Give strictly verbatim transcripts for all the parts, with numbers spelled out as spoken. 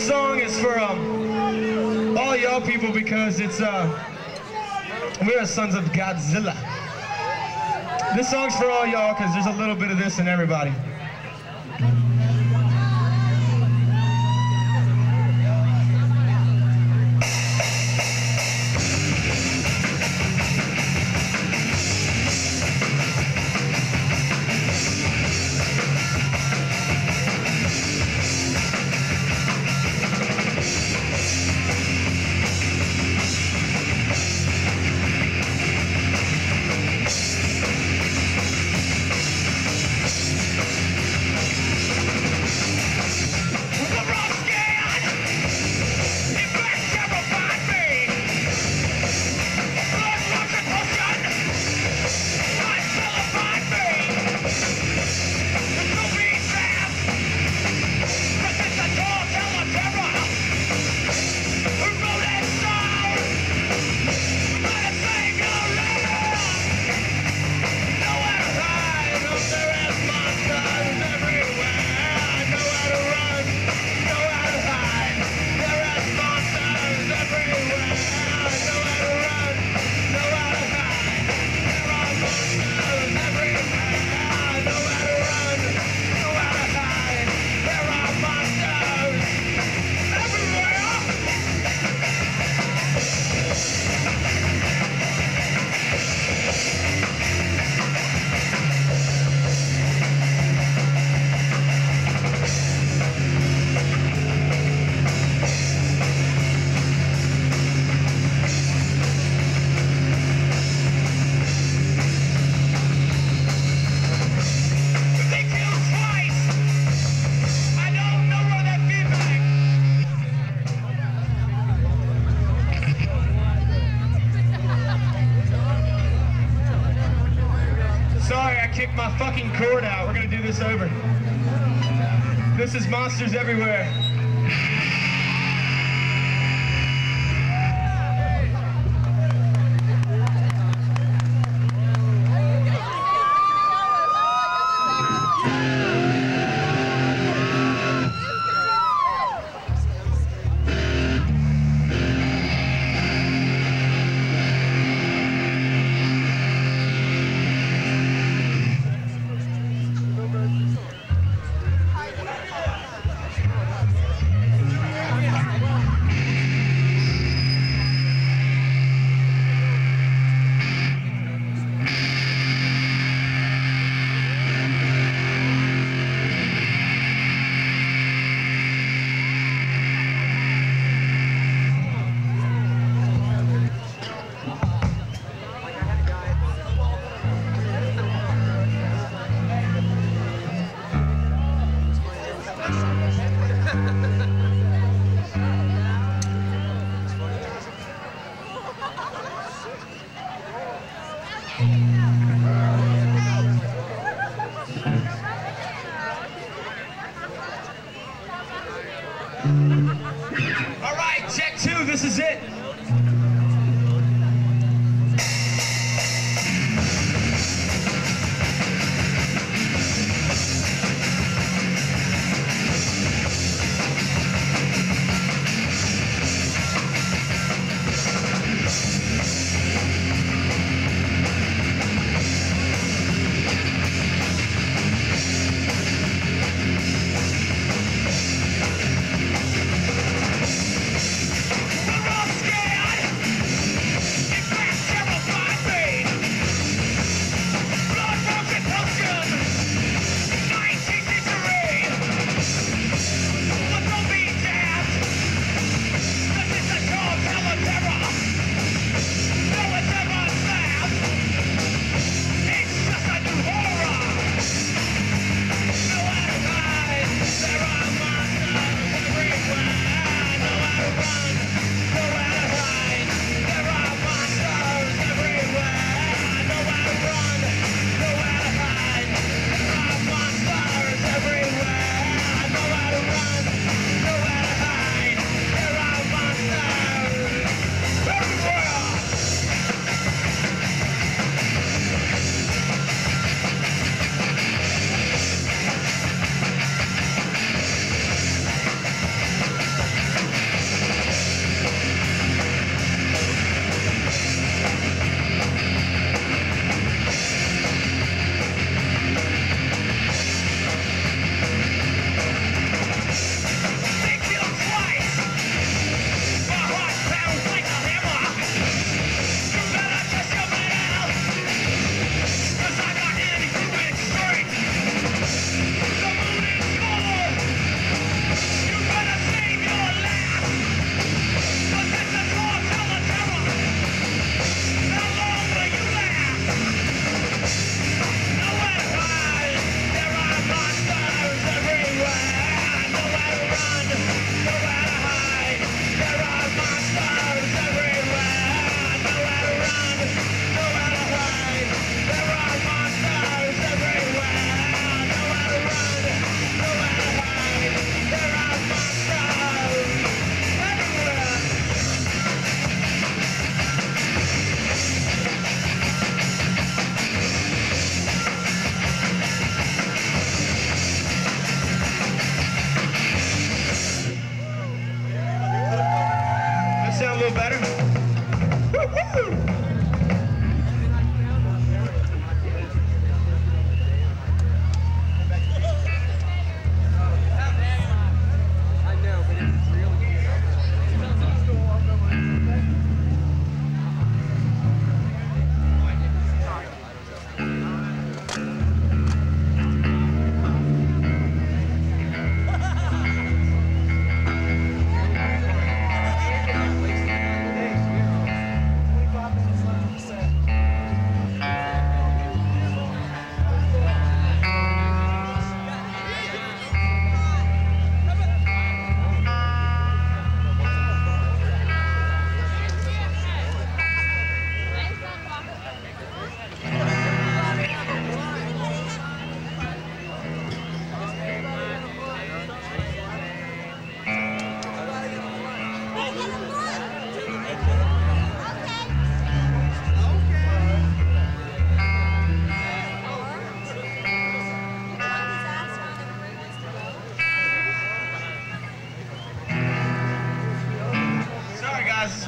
song is for um, all y'all people because it's uh, we are sons of Godzilla. This song's for all y'all because there's a little bit of this in everybody. Kick my fucking cord out. We're gonna do this over. This is Monsters Everywhere. All right, check two, this is it. We're all scared.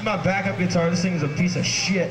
my backup guitar. This thing is a piece of shit.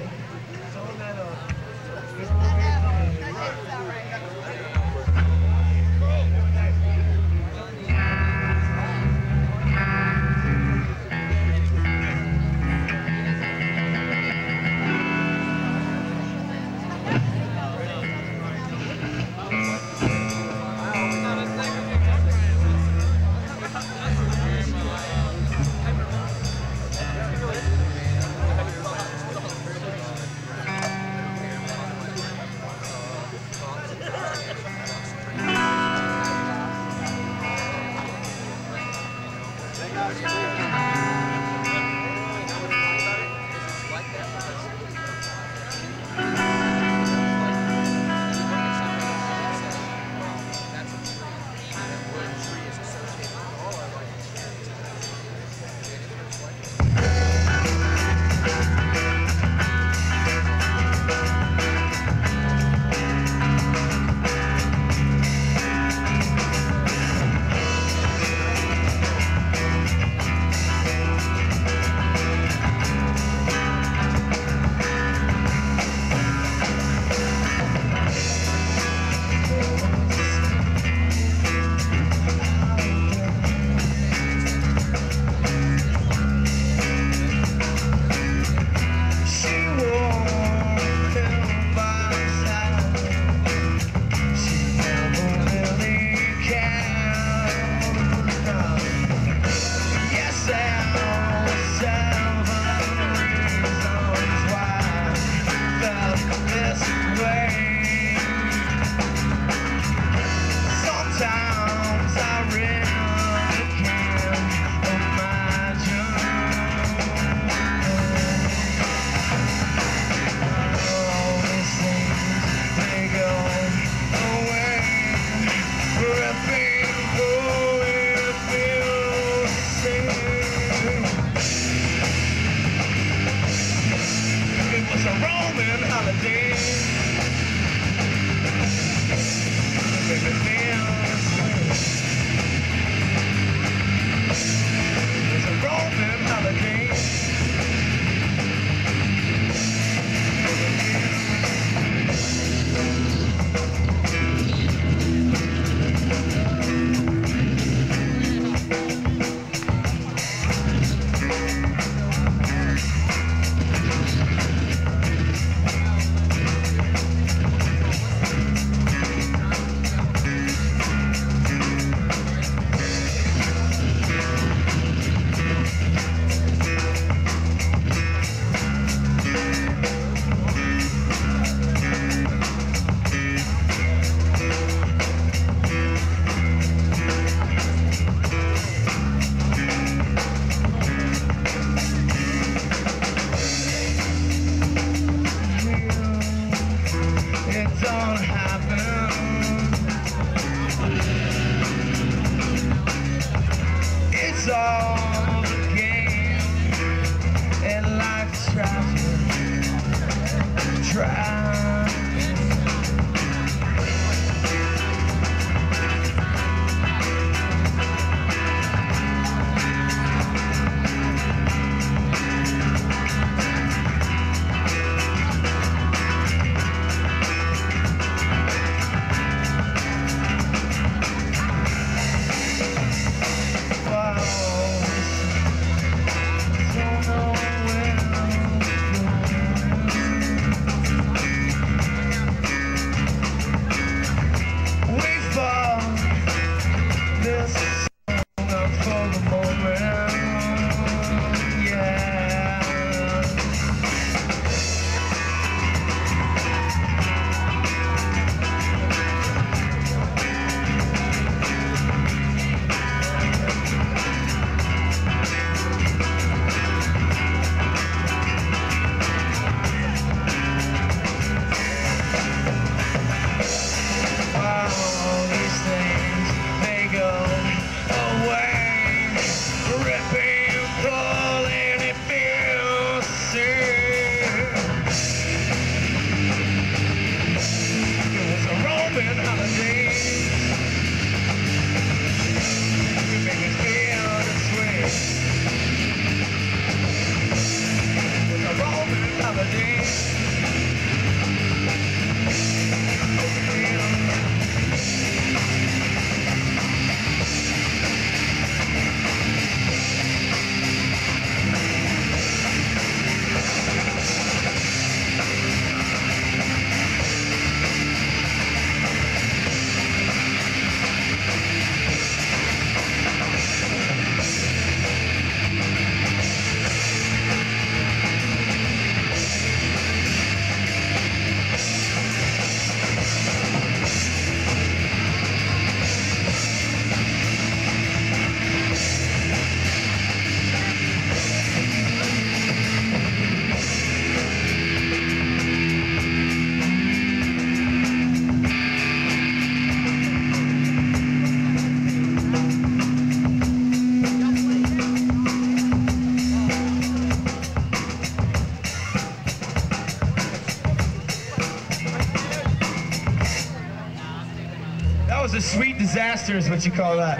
master is what you call that.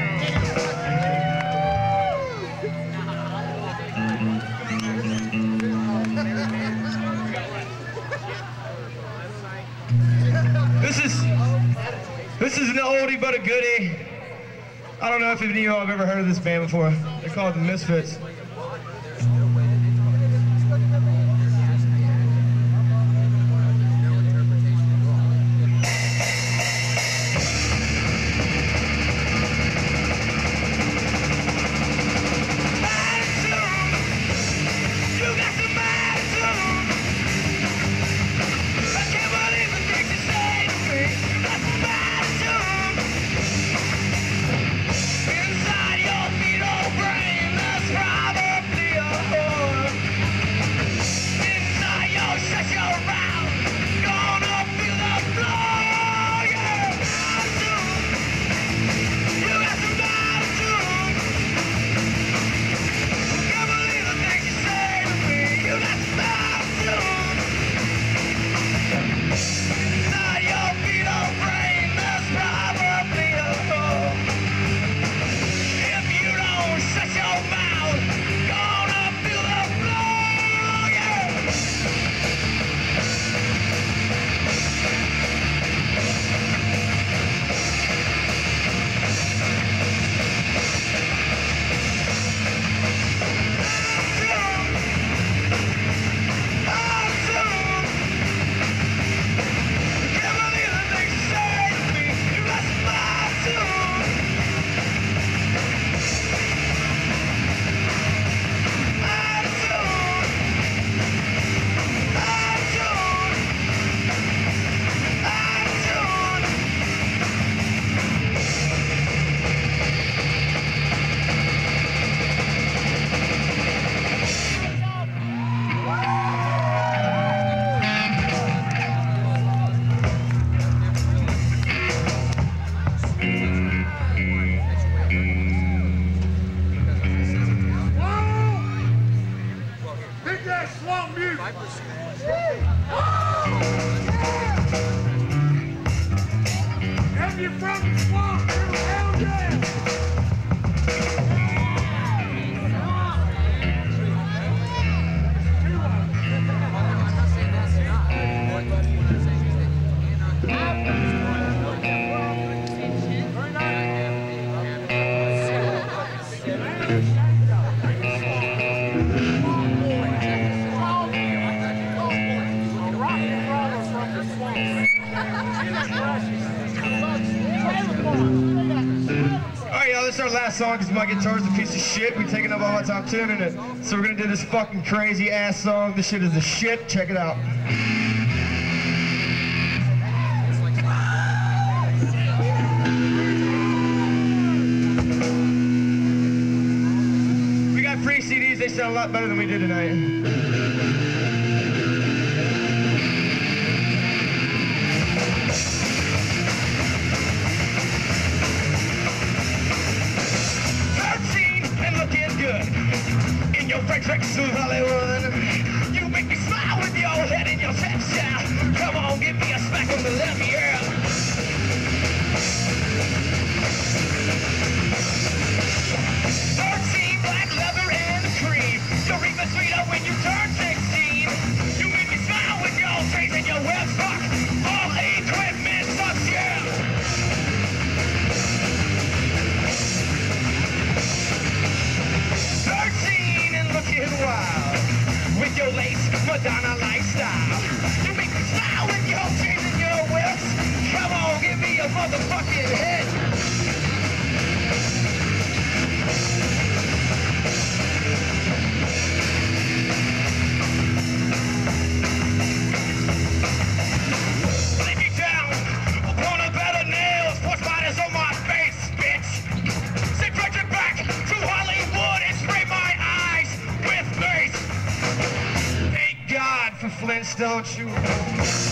This is this is an oldie but a goodie. I don't know if any of you have ever heard of this band before. They're called the Misfits. This is our last song because my guitar's a piece of shit. We're taking up all my time tuning it. So we're gonna do this fucking crazy ass song. This shit is the shit. Check it out. We got free C Ds. They sound a lot better than we did tonight. French Rex to Hollywood. You make me smile with your head in your chest, yeah. Come on, give me a smack on the left, yeah. Thirteen, black leather and cream. You're even sweeter when you turn sixteen. You make me smile with your face and your web fuck. All equipment sucks, yeah. Looking wild with your lace Madonna lifestyle. You make me smile with your chains and your whips. Come on, give me a motherfucking hit. Lay me down upon a bed of nails. Put spiders on my face, bitch. Say bring it back to Hollywood and spray my eyes with mace. Thank God for Flintstone shoes.